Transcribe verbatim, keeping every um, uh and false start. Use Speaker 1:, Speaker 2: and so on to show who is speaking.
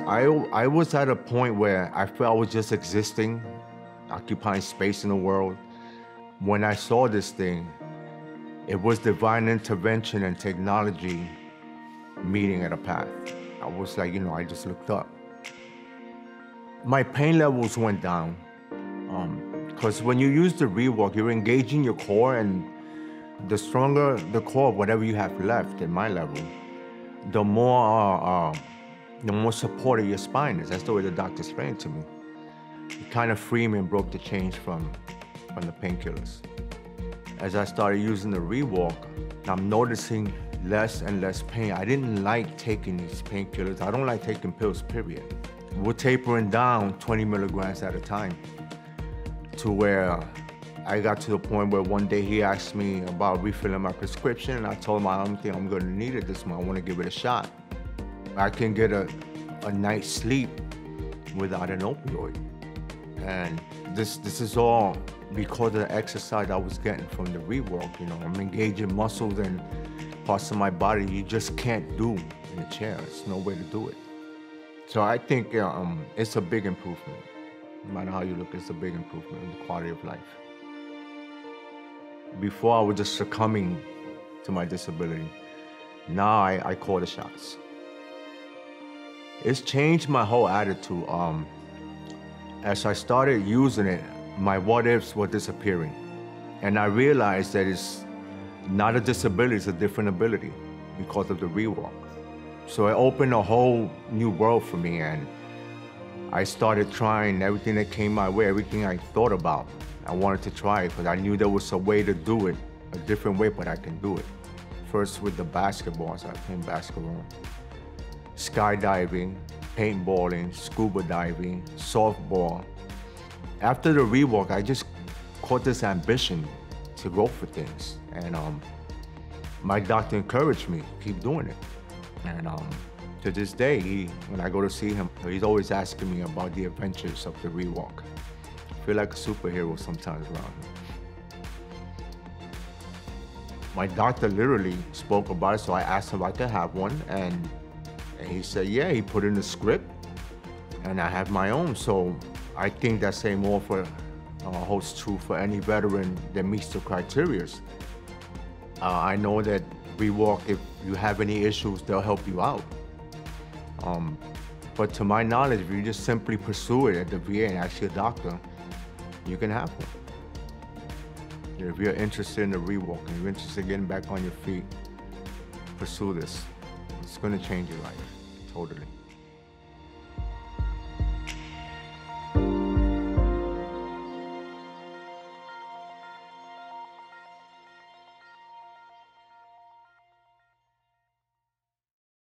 Speaker 1: I, I was at a point where I felt I was just existing, occupying space in the world. When I saw this thing, it was divine intervention and technology meeting at a path. I was like, you know, I just looked up. My pain levels went down. Because um, when you use the ReWalk, you're engaging your core, and the stronger the core, whatever you have left at my level, the more uh, uh, the more supported your spine is. That's the way the doctor explained it to me. It kind of freed me and broke the chains from, from the painkillers. As I started using the ReWalk, I'm noticing less and less pain. I didn't like taking these painkillers. I don't like taking pills, period. We're tapering down twenty milligrams at a time, to where I got to the point where one day he asked me about refilling my prescription, and I told him I don't think I'm gonna need it this month. I wanna give it a shot. I can get a, a night's sleep without an opioid. And this, this is all because of the exercise I was getting from the ReWalk. You know, I'm engaging muscles and parts of my body you just can't do in a chair. There's no way to do it. So I think um, it's a big improvement. No matter how you look, it's a big improvement in the quality of life. Before, I was just succumbing to my disability. Now I, I call the shots. It's changed my whole attitude. Um, as I started using it, my what ifs were disappearing. And I realized that it's not a disability, it's a different ability because of the ReWalk. So it opened a whole new world for me, and I started trying everything that came my way, everything I thought about. I wanted to try it because I knew there was a way to do it, a different way, but I can do it. First with the basketball, I started playing basketball. Skydiving, paintballing, scuba diving, softball. After the ReWalk, I just caught this ambition to go for things. And um, my doctor encouraged me, keep doing it. And um, to this day, he, when I go to see him, he's always asking me about the adventures of the ReWalk. I feel like a superhero sometimes around him. My doctor literally spoke about it, so I asked him if I could have one, and, and he said, yeah, he put in the script, and I have my own. So I think that same offer uh, holds true for any veteran that meets the criteria. Uh, I know that ReWalk, if you have any issues, they'll help you out. Um, but to my knowledge, if you just simply pursue it at the V A and ask your doctor, you can have one. If you're interested in the ReWalk and you're interested in getting back on your feet, pursue this. It's gonna change your life, totally.